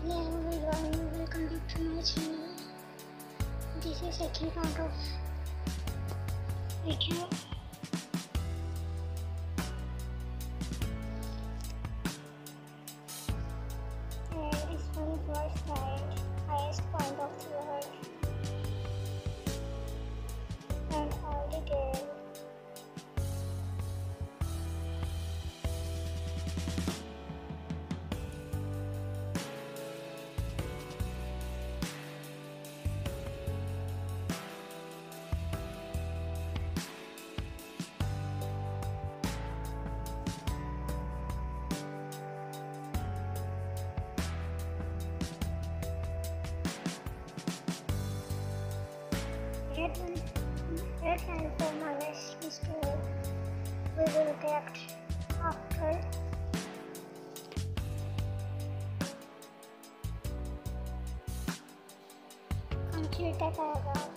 Hello everyone, welcome back to my channel. This is second part of video. And this one was the highest point of the world and all the game. Red line for my next mystery we will get after complete the paragraph.